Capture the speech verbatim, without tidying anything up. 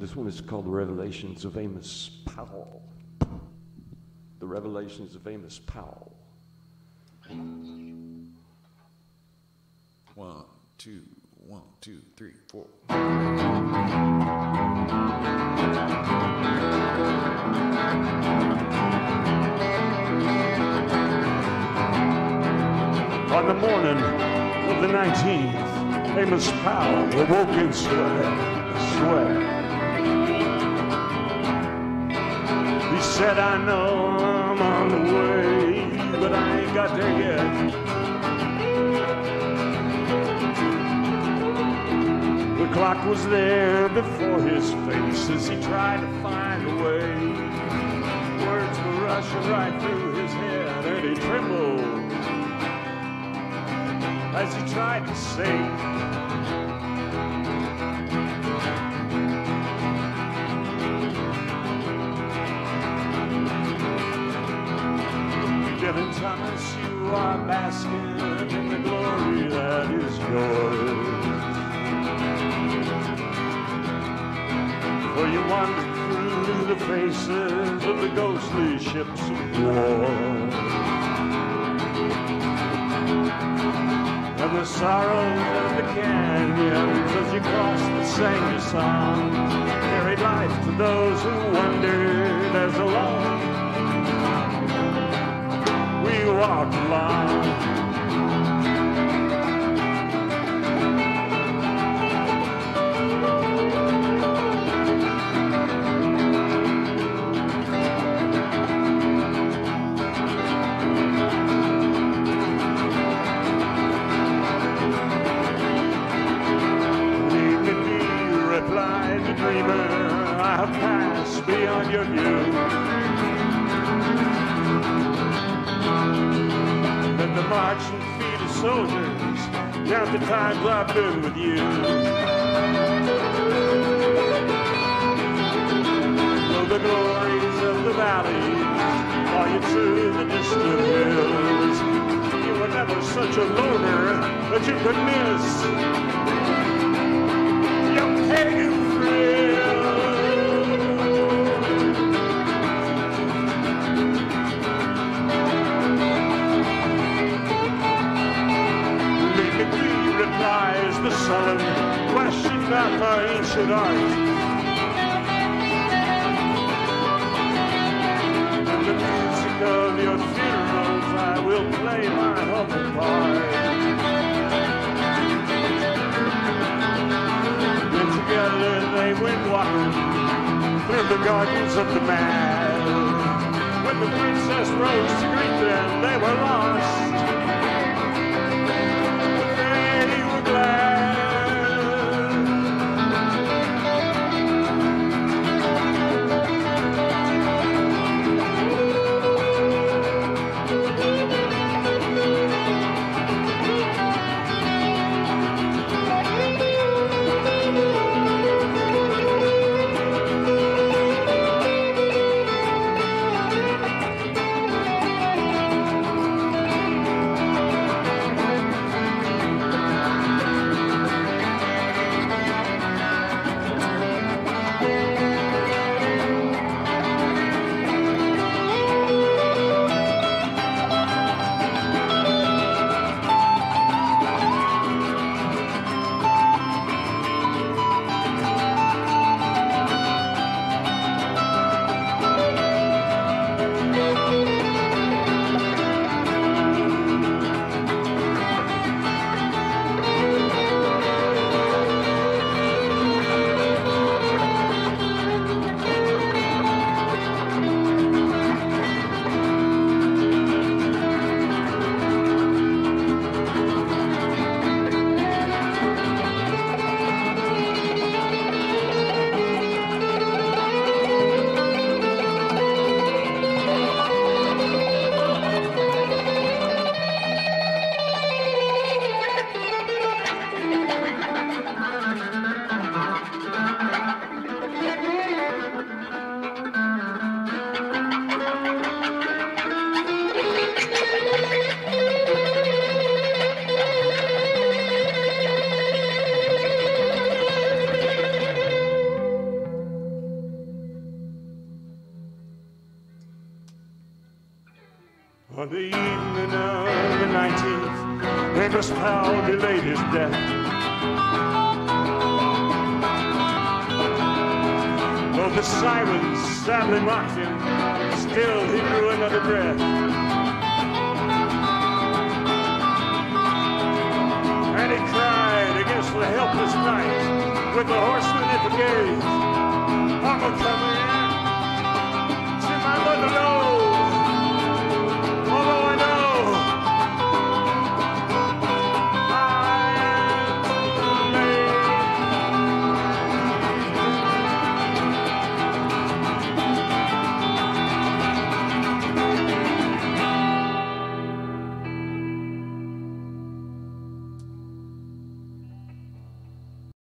This one is called The Revelations of Amos Powell. The Revelations of Amos Powell. One, two, one, two, three, four. On the morning of the nineteenth, Amos Powell awoke in sweat. sweat. He said, I know I'm on the way, but I ain't got there yet. The clock was there before his face as he tried to find a way. Words were rushing right through his head and he trembled as he tried to say, Giving Thomas, you are basking in the glory that is yours. For you wandered through the faces of the ghostly ships of war, and the sorrows of the canyons as you crossed and sang your song carried life to those who wondered as alone we walked along. Leave me be, replied the dreamer, I have passed beyond your view. And the marching feet of soldiers count the times I've been with you. Though the glories of the valleys are you to the distant hills, you were never such a loner that you could miss your pagan thrill. Replies the sullen question about my ancient art, and the music of your funerals I will play my humble part. Then together they went walking through the gardens of the mad. When the princess rose to greet them, they were lost. On the evening of the nineteenth, Amos Powell delayed his death. Though the sirens sadly mocked him, still he drew another breath. And he cried against the helpless night with the horsemen at the gates. I'm a coming in, see my mother alone.